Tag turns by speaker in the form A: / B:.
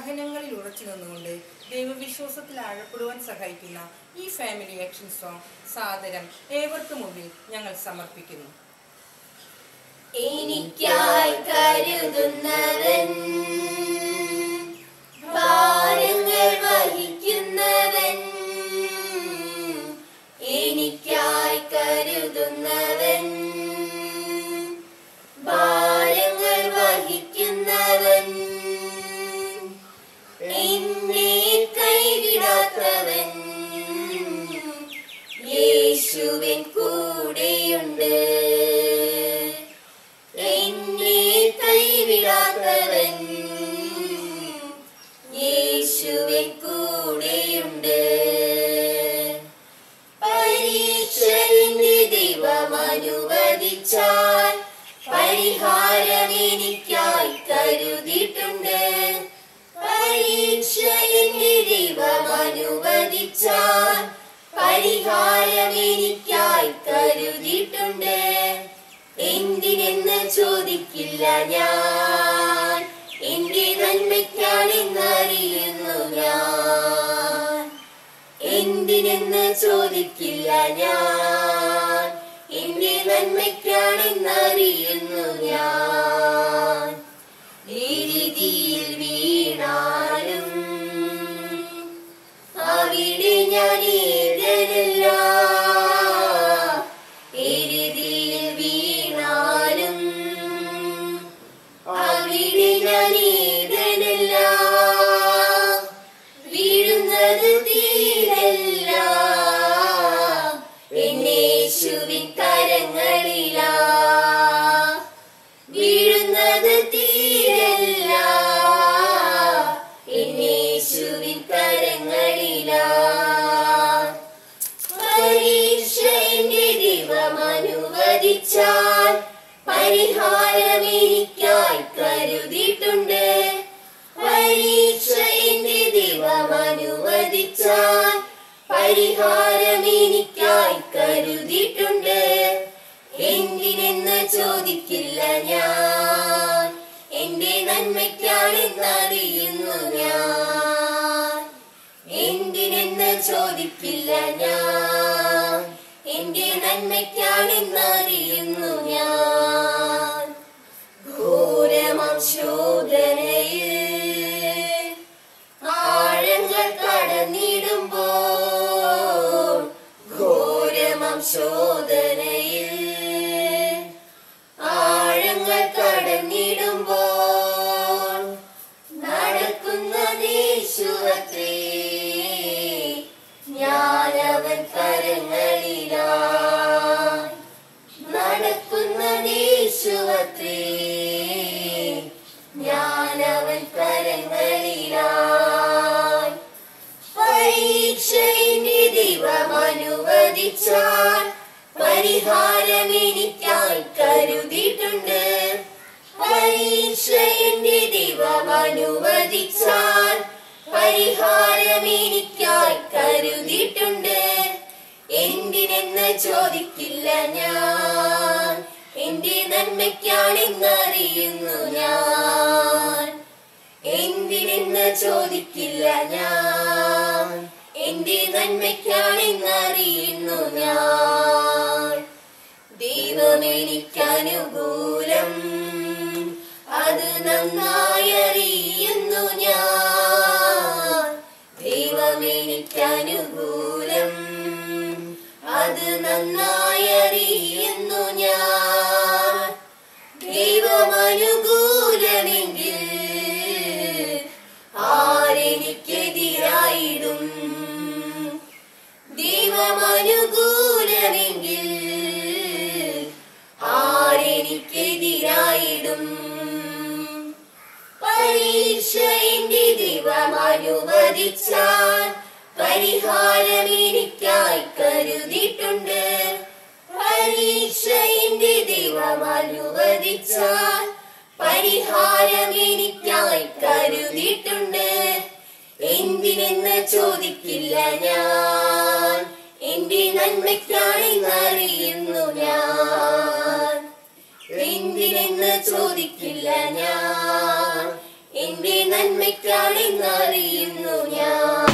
A: സഹനങ്ങളിൽ ഉറച്ചു നിന്നുകൊണ്ട് ദൈവവിശ്വാസത്തിൽ ആഴപ്പെടുവാൻ സഹായിക്കുന്ന ഈ ഫാമിലി ആക്ഷൻ സോങ് സാദരം ഏവർക്കും മുമ്പിൽ ഞങ്ങൾ സമർപ്പിക്കുന്നു.
B: എനിക്കായി കരുതുന്നവൻ, ഭാരങ്ങൾ വഹിക്കുന്നവൻ, എനിക്കായി കരുതുന്നവൻ, ഭാരങ്ങൾ വഹിക്കുന്നവൻ, എന്നെ കൈവിടാത്തവൻ, യേശുവിൻ കൂടെയുണ്ട്. എന്നെ കൈവിടാത്തവൻ, യേശുവിൻ കൂടെയുണ്ട്. പരീക്ഷ എന്റെ ദൈവം അനുവദിച്ചാൽ പരിഹാരം എനിക്കായി കരുതിയിട്ടുണ്ട്. പരീക്ഷ എന്റെ ദൈവം അനുവദിച്ചാൽ പരിഹാരം എനിക്കായി കരുതിയിട്ടുണ്ട്. എന്തിനെന്ന് ചോദിക്കില്ല ഞാൻ, എന്റെ നന്മയ്ക്കാണെന്നറിയുന്നു ഞാൻ. എന്തിനെന്ന് ചോദിക്കില്ല ഞാൻ, എന്റെ നന്മയ്ക്കാണെന്നറിയുന്നു ഞാൻ. എഴുതിയിൽ വീണാലും അവിടെ ഞാൻ ഏകനല്ല. എഴുതിയിൽ വീണാലും അവിടെ ഞാൻ ഏകനല്ല. വീഴുന്നത് തീരല്ല, എന്നേശുവിൻ കരങ്ങളിലാ. വീഴുന്നത് തീരല്ല, എന്നേശുവിൻ കരങ്ങളിലാ. പരീക്ഷ എന്റെ ദൈവം അനുവദിച്ചാൽ പരിഹാരം എനിക്കായി കരുതിയിട്ടുണ്ട്. പരീക്ഷ എന്റെ ദൈവം അനുവദിച്ചാൽ പരിഹാരം എനിക്കായി കരുതിയിട്ടുണ്ട്. എന്തിനെന്ന് ചോദിക്കില്ല ഞാൻ, എന്റെ നന്മയ്ക്കാണെന്നറിയുന്നു ഞാൻ. എന്തിനെന്ന് ചോദിക്കില്ല ഞാൻ, എന്റെ നന്മയ്ക്കാണെന്നറിയുന്നു ഞാൻ. ഘോരമാം ശോധനയിൽ ആഴങ്ങൾ കടന്നിടുമ്പോൾ, ഘോരമാം ശോധനയിൽ ആഴങ്ങൾ കടന്നിടുമ്പോൾ, നടക്കുന്ന യേശുവത്രേ ഞാനവൻ കരങ്ങളിലായി. നടക്കുന്ന യേശുവത്രേ ഞാനവൻ കരങ്ങളിലായി. പരീക്ഷ എന്റെ ദൈവം അനുവദിച്ചാൽ പരിഹാരം എനിക്കായി കരുതിയിട്ടുണ്ട്. പരീക്ഷ എന്റെ ദൈവം അനുവദിച്ചാൽ പരിഹാരം എനിക്കായി കരുതിയിട്ടുണ്ട്. എന്തിനെന്ന് ചോദിക്കില്ല ഞാൻ, എന്റെ നന്മയ്ക്കാണെന്നറിയുന്നു ഞാൻ. എന്തിനെന്ന് ചോദിക്കില്ല ഞാൻ, എന്റെ നന്മയ്ക്കാണെന്നറിയുന്നു ഞാൻ. ദൈവം എനിക്കനുകൂലം, അത് നന്നായി അറിയുന്നു ഞാൻ. ദൈവം എനിക്കനുകൂലം, അത് നന്നായി അറിയുന്നു ഞാൻ. ദൈവം അനുകൂലമെങ്കിൽ ആരെനിക്കെതിരായിടും. ദൈവം അനുകൂലമെങ്കിൽ ആരെനിക്കെതിരായിടും. പരീക്ഷ എന്റെ ദൈവം അനുവദിച്ചാൽ പരിഹാരം എനിക്കായി കരുതിയിട്ടുണ്ട്. പരീക്ഷ എന്റെ ദൈവം അനുവദിച്ചാൽ പരിഹാരം എനിക്കായി കരുതിയിട്ടുണ്ട്. എന്തിനെന്ന് ചോദിക്കില്ല ഞാൻ, എന്റെ നന്മയ്ക്കാണെന്നറിയുന്നു ഞാൻ. എന്തിനെന്ന് ചോദിക്കില്ല ഞാൻ, എന്റെ നന്മയ്ക്കാണെന്നറിയുന്നു ഞാൻ.